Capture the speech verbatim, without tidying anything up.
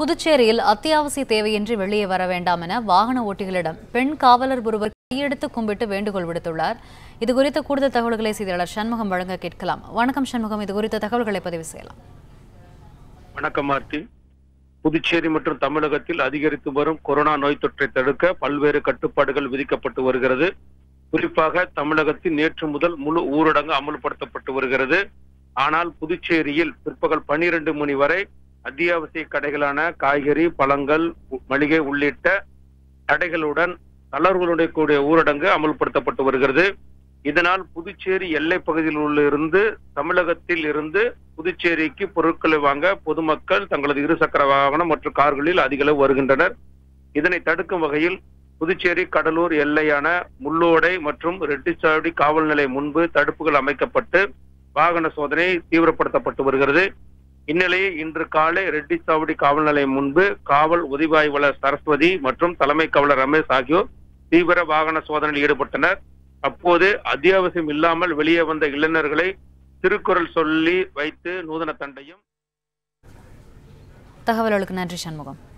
புதுச்சேரியில் அத்தியாவசிய தேவையின்றி வெளியே வர வேண்டாம் என வாகன ஓட்டிகளிடம் பெண் காவலர் ஒருவர் கையெடுத்து கும்பிட்டு வேண்டுகோள் விடுத்துள்ளார். இதுகுறித்த கூடுதல் தகவல்களை செய்தியாளர் சண்முகம் வழங்க கேட்கலாம். வணக்கம் சண்முகம், இதுகுறித்த தகவல்களை பதிவு செய்யலாம். வணக்கம் மார்த்தி. புதுச்சேரி மற்றும் தமிழகத்தில் அதிகரித்து வரும் கொரோனா நோய் தொற்றை தடுக்க பல்வேறு கட்டுப்பாடுகள் விதிக்கப்பட்டு வருகிறது. குறிப்பாக தமிழகத்தில் நேற்று முதல் முழு ஊரடங்கு அமல்படுத்தப்பட்டு வருகிறது. ஆனால் புதுச்சேரியில் பிற்பகல் பனிரெண்டு மணி வரை அத்தியாவசிய கடைகளான காய்கறி, பழங்கள், மளிகை உள்ளிட்ட கடைகளுடன் தளர்வுகளுடைய கூடிய ஊரடங்கு அமல்படுத்தப்பட்டு வருகிறது. இதனால் புதுச்சேரி எல்லை பகுதியில் உள்ள இருந்து தமிழகத்தில் இருந்து புதுச்சேரிக்கு பொருட்களை வாங்க பொதுமக்கள் தங்களது இருசக்கர வாகனம் மற்றும் கார்களில் அதிக அளவு வருகின்றனர். இதனை தடுக்கும் வகையில் புதுச்சேரி கடலூர் எல்லையான முள்ளோடை மற்றும் ரெட்டிச்சாவடி காவல் நிலையம் முன்பு தடுப்புகள் அமைக்கப்பட்டு வாகன சோதனை தீவிரப்படுத்தப்பட்டு வருகிறது. இந்நிலையில் இன்று காலை ரெட்டிச்சாவடி காவல் நிலையம் முன்பு காவல் உதவி ஆய்வாளர் சரஸ்வதி மற்றும் தலைமை காவலர் ரமேஷ் ஆகியோர் தீவிர வாகன சோதனையில் ஈடுபட்டனர். அப்போது அத்தியாவசியம் இல்லாமல் வெளியே வந்த இளைஞர்களை திருக்குறள் சொல்லி வைத்து நூதன தண்டையும். தகவல்களுக்கு நன்றி சண்முகம்.